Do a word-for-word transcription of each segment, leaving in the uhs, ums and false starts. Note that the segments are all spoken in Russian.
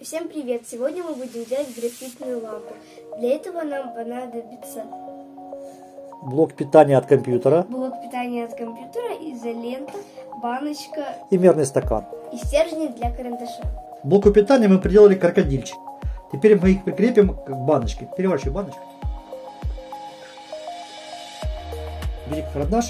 Всем привет! Сегодня мы будем делать графитную лампу. Для этого нам понадобится блок питания от компьютера, блок питания от компьютера, изолента, баночка и мерный стакан. И стержни для карандаша. К блоку питания мы приделали крокодильчик. Теперь мы их прикрепим к баночке. Переворачивай баночку. Бери карандашик.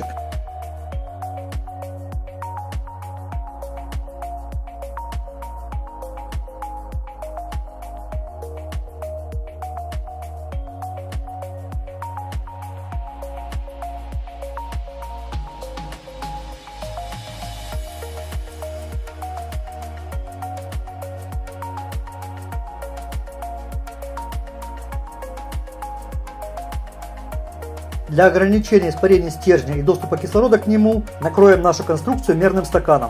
Для ограничения испарения стержня и доступа кислорода к нему накроем нашу конструкцию мерным стаканом.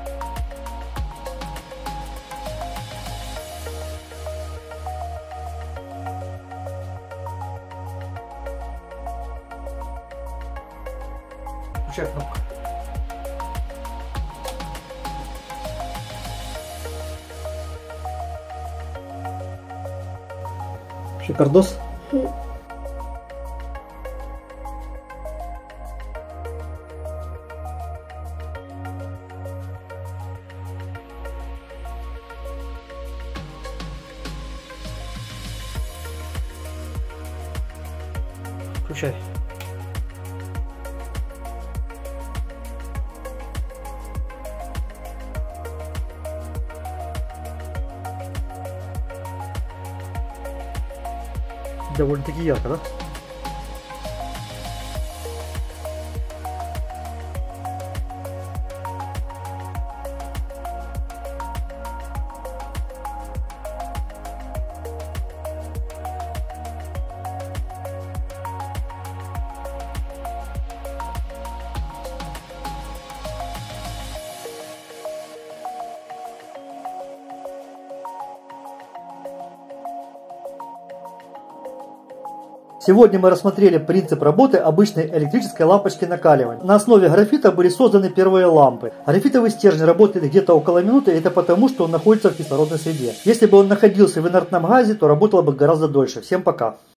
Включай кнопку. Шикардос. Включай. Довольно-таки ярко, да? Сегодня мы рассмотрели принцип работы обычной электрической лампочки накаливания. На основе графита были созданы первые лампы. Графитовый стержень работает где-то около минуты, и это потому, что он находится в кислородной среде. Если бы он находился в инертном газе, то работало бы гораздо дольше. Всем пока!